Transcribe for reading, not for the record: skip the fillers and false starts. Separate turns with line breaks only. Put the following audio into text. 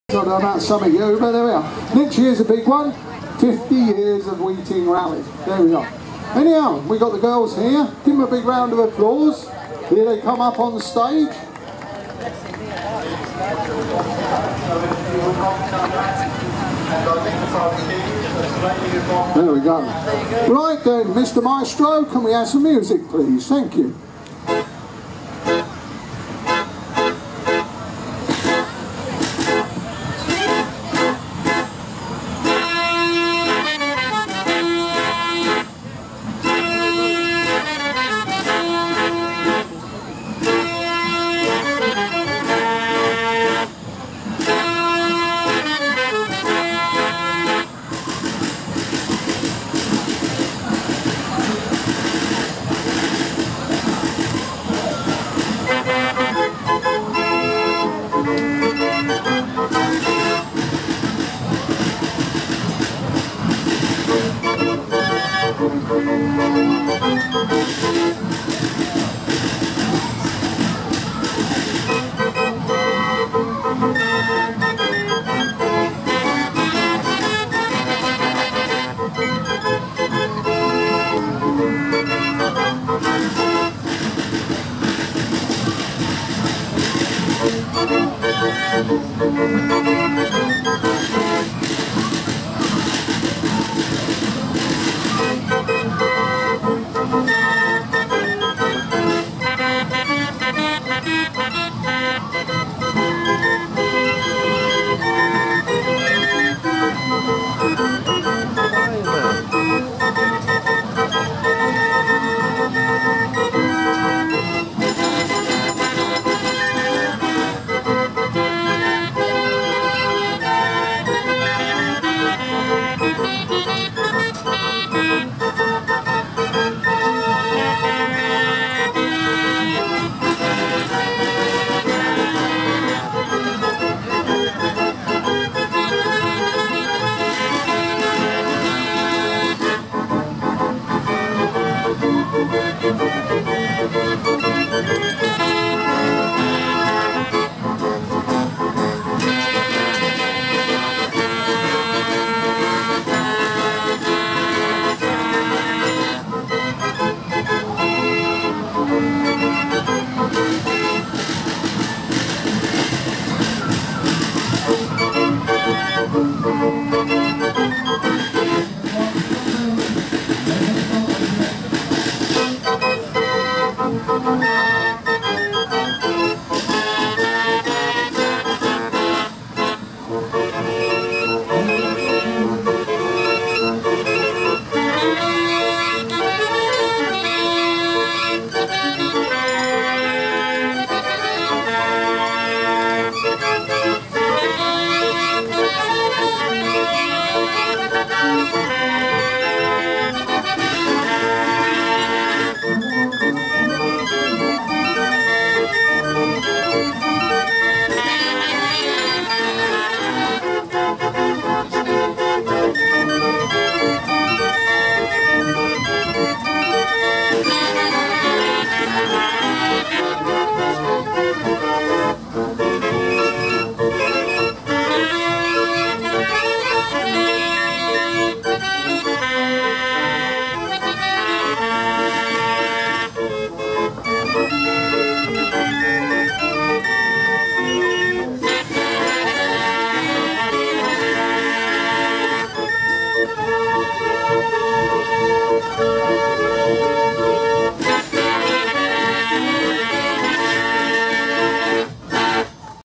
I don't know about some of you, but there we are. Next year's a big one. 50 years of Weeting Rally. There we are. Anyhow, we got the girls here. Give them a big round of applause. Here they come up on the stage. There we go. Right then, Mr. Maestro, can we have some music, please? Thank you.